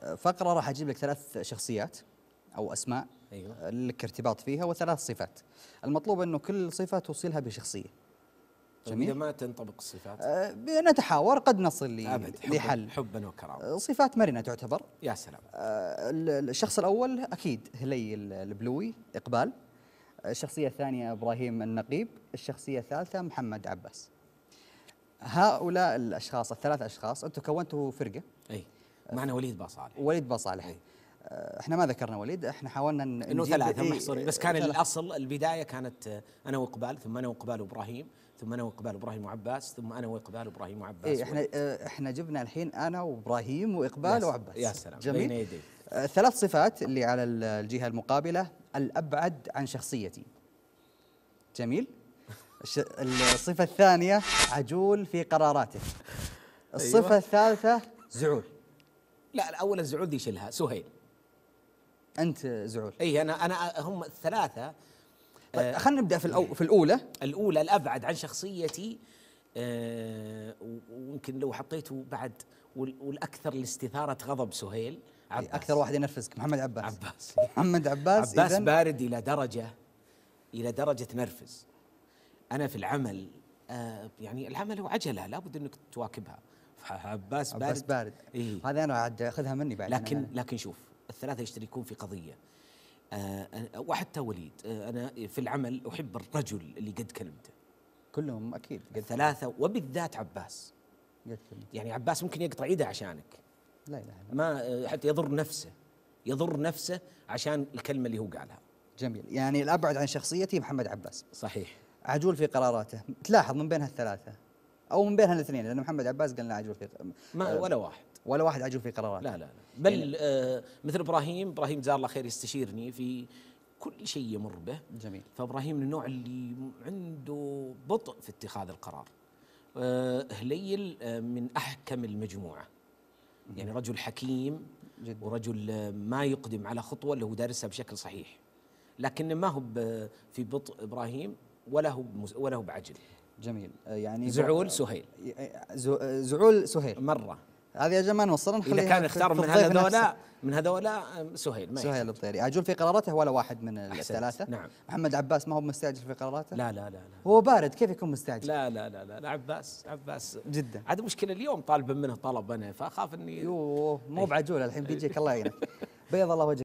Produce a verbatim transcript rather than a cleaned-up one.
فقرة راح أجيب لك ثلاث شخصيات أو أسماء أيوة. لك ارتباط فيها وثلاث صفات. المطلوب أنه كل صفة توصلها بشخصية. جميل. إذا ما تنطبق الصفات أه نتحاور، قد نصل أبد لحل. حبا وكرامة. صفات مرنة تعتبر. يا سلام. أه الشخص الأول أكيد هلي البلوي إقبال. الشخصية الثانية إبراهيم النقيب. الشخصية الثالثة محمد عباس. هؤلاء الأشخاص الثلاث أشخاص أنتم كونتوا فرقة. أي معنا وليد باصالح. وليد باصالح. أي. احنا ما ذكرنا وليد، احنا حاولنا انه ثلاثه محصورين، بس كان الاصل البدايه كانت انا واقبال، ثم انا واقبال وابراهيم، ثم انا واقبال وابراهيم وعباس، ثم انا واقبال وابراهيم وعباس. ايه احنا اه احنا جبنا الحين انا وابراهيم واقبال وعباس. يا سلام. جميل. بين يدي. اه ثلاث صفات اللي على الجهه المقابله: الابعد عن شخصيتي. جميل. الصفه الثانيه عجول في قراراته. الصفه أيوة. الثالثه زعول. لا الاول الزعول دي شلها. سهيل. أنت زعول. اي انا انا هم الثلاثه. طيب آه خلينا نبدا في الأو في الاولى. الاولى الابعد عن شخصيتي، آه ويمكن لو حطيته بعد والاكثر لاستثاره غضب سهيل. عباس. اكثر واحد ينرفزك محمد عباس. عباس. محمد عباس. عباس بارد الى درجه الى درجه نرفز. انا في العمل آه يعني العمل هو عجله لابد انك تواكبها. عباس بارد. عباس بارد. إيه؟ هذا انا عاد اخذها مني بعد. لكن أنا. لكن شوف الثلاثه يشتركون في قضيه، آه وحتى وليد. آه أنا في العمل أحب الرجل اللي قد كلمته. كلهم أكيد قد ثلاثة، وبالذات عباس قد كلمته. يعني عباس ممكن يقطع يده عشانك. لا لا ما حتى يضر نفسه يضر نفسه عشان الكلمة اللي هو قالها. جميل. يعني الأبعد عن شخصيتي محمد عباس. صحيح. عجول في قراراته. تلاحظ من بين هالثلاثة أو من بين هالاثنين، لأن محمد عباس قلنا عجول في ما أه ولا واحد ولا واحد عجول في قراراته. لا لا لا. بل يعني آه مثل إبراهيم إبراهيم جزاه الله خير يستشيرني في كل شيء يمر به. جميل. فإبراهيم من النوع اللي عنده بطء في اتخاذ القرار. آه هليل آه من أحكم المجموعة. يعني رجل حكيم جدا. ورجل ما يقدم على خطوة اللي هو دارسها بشكل صحيح، لكن ما هو في بطء إبراهيم ولا هو ولا هو بعجل. جميل. يعني زعول سهيل. زعول سهيل مرة. هذه يا جماعة نوصلنا إذا كان اختار من هذولا من هذولا سهيل. ما سهيل الطيري عجول في قراراته ولا واحد من الثلاثة. نعم. محمد عباس ما هو مستعجل في قراراته. لا لا لا لا. هو بارد، كيف يكون مستعجل؟ لا لا لا لا, لا عباس عباس جدا. عاد مشكلة اليوم طالبا منه طلب أنا فأخاف إني يوه مو بعجول الحين بيجيك الله يعينك. بيض الله وجهك.